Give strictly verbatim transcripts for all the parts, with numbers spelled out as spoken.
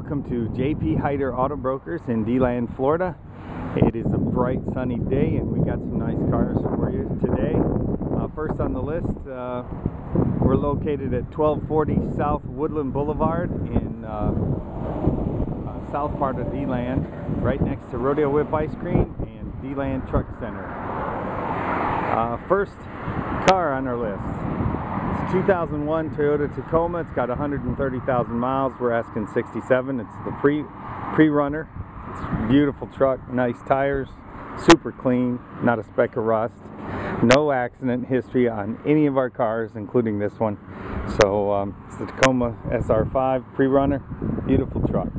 welcome to J P Hyder Auto Brokers in DeLand, Florida. It is a bright sunny day and we got some nice cars for you today. Uh, first on the list, uh, we're located at twelve forty South Woodland Boulevard in uh, uh, south part of DeLand, right next to Rodeo Whip Ice Cream and DeLand Truck Center. Uh, first car on our list. two thousand one Toyota Tacoma. It's got one hundred thirty thousand miles. We're asking sixty-seven. It's the pre pre-runner. It's a beautiful truck, nice tires, super clean, not a speck of rust. No accident history on any of our cars, including this one. So um, it's the Tacoma S R five pre-runner. Beautiful truck.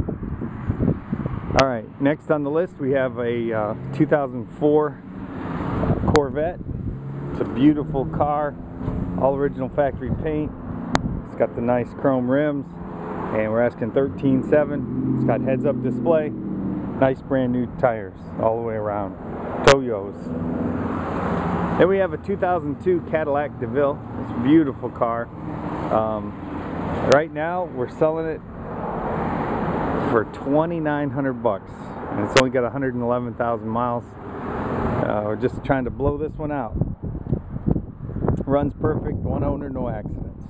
All right, next on the list we have a uh, two thousand four Corvette. It's a beautiful car. All original factory paint. It's got the nice chrome rims, and we're asking thirteen seven. It's got heads-up display, nice brand new tires all the way around. Toyos. Then we have a two thousand two Cadillac DeVille. It's a beautiful car. Um, right now we're selling it for twenty-nine hundred bucks, and it's only got one hundred eleven thousand miles. Uh, we're just trying to blow this one out. Runs perfect, one owner, no accidents.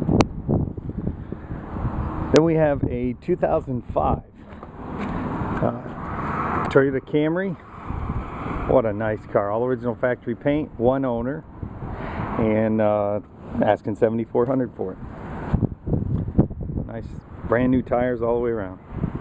Then we have a two thousand five uh, Toyota Camry. What a nice car. All original factory paint, one owner, and uh, asking seventy-four hundred for it. Nice brand new tires all the way around.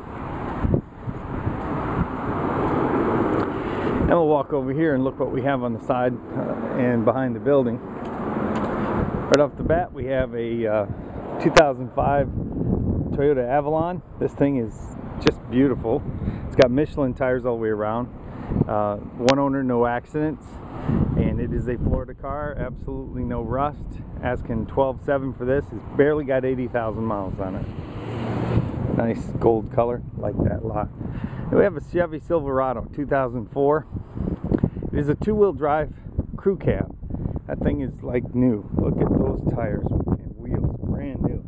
And we'll walk over here and look what we have on the side uh, and behind the building. Right off the bat, we have a uh, two thousand five Toyota Avalon. This thing is just beautiful. It's got Michelin tires all the way around. Uh, one owner, no accidents. And it is a Florida car, absolutely no rust. Asking twelve seven for this. It's barely got eighty thousand miles on it. Nice gold color, like that lot. And we have a Chevy Silverado two thousand four. It is a two-wheel drive crew cab. That thing is like new. Look at those tires and wheels, brand new.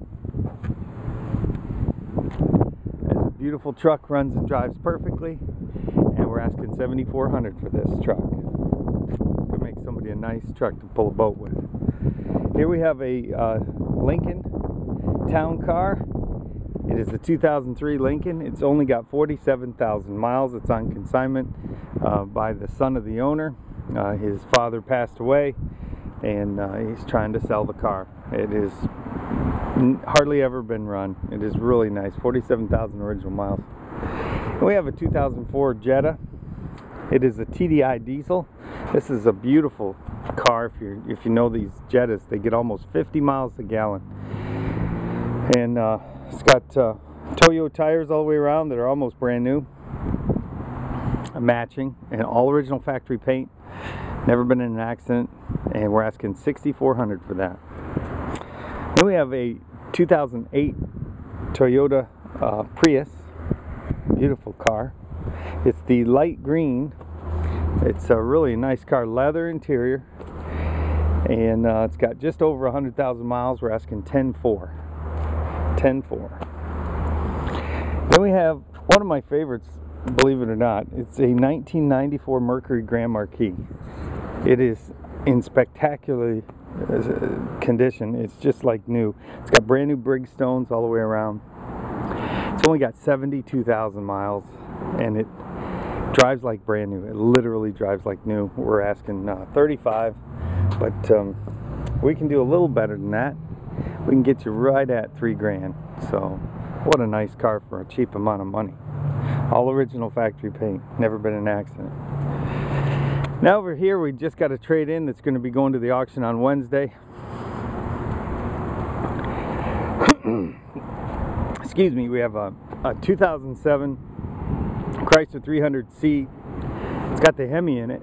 It's a beautiful truck, runs and drives perfectly, and we're asking seventy-four hundred for this truck. Could make somebody a nice truck to pull a boat with. Here we have a uh, Lincoln town car. It is a two thousand three Lincoln. It's only got forty-seven thousand miles. It's on consignment uh, by the son of the owner. Uh, his father passed away, and uh, he's trying to sell the car. It is hardly ever been run. It is really nice. forty-seven thousand original miles. And we have a two thousand four Jetta. It is a T D I diesel. This is a beautiful car. If you if you know these Jettas, they get almost fifty miles a gallon. And uh, it's got uh, Toyo tires all the way around that are almost brand new, matching, and all original factory paint. Never been in an accident, and we're asking sixty-four hundred for that. Then we have a two thousand eight Toyota uh, Prius. Beautiful car. It's the light green. It's a really nice car, leather interior, and uh, it's got just over one hundred thousand miles. We're asking ten four. ten four. Then we have one of my favorites, believe it or not. It's a nineteen ninety-four Mercury Grand Marquis. It is in spectacular condition. It's just like new. It's got brand new Brigstones all the way around. It's only got seventy-two thousand miles, and it drives like brand new. It literally drives like new. We're asking uh, thirty-five, but um, we can do a little better than that. We can get you right at three grand. So what a nice car for a cheap amount of money. All original factory paint, never been in an accident. Now over here we just got a trade in that's going to be going to the auction on Wednesday. Excuse me, we have a, a two thousand seven Chrysler three hundred C. It's got the Hemi in it.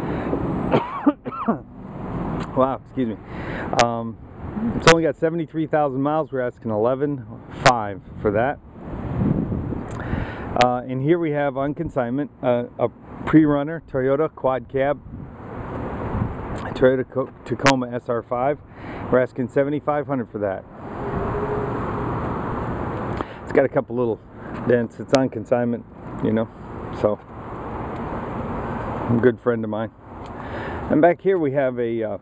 Wow, excuse me. Um, it's only got seventy-three thousand miles. We're asking eleven five for that. Uh, and here we have on consignment uh, a pre-runner Toyota quad cab, Toyota Tacoma S R five. We're asking seventy-five hundred for that. got a couple little dents. It's on consignment, you know, so a good friend of mine. And back here we have a uh,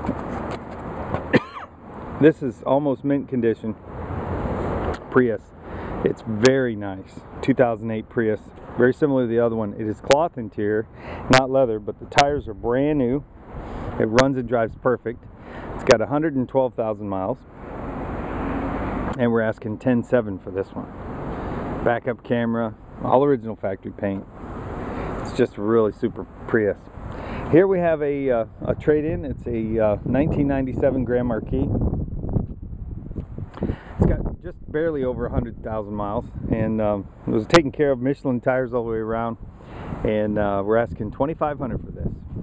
this is almost mint condition Prius. It's very nice, two thousand eight Prius, very similar to the other one. It is cloth interior, not leather, but the tires are brand new. It runs and drives perfect. It's got one hundred twelve thousand miles, and we're asking ten seven for this one. Backup camera, all original factory paint. It's just a really super Prius. Here we have a, uh, a trade-in. It's a uh, nineteen ninety-seven Grand Marquis. It's got just barely over one hundred thousand miles, and um, it was taken care of, Michelin tires all the way around, and uh, we're asking twenty-five hundred for this.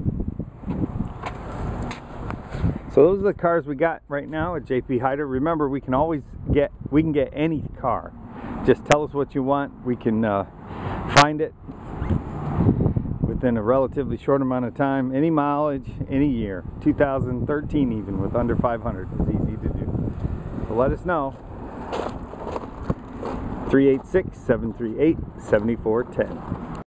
So those are the cars we got right now at J P Hyder. Remember, we can always get we can get any car. Just tell us what you want. We can uh, find it within a relatively short amount of time. Any mileage, any year. two thousand thirteen even, with under five hundred is easy to do. So let us know. three eight six, seven three eight, seven four one zero.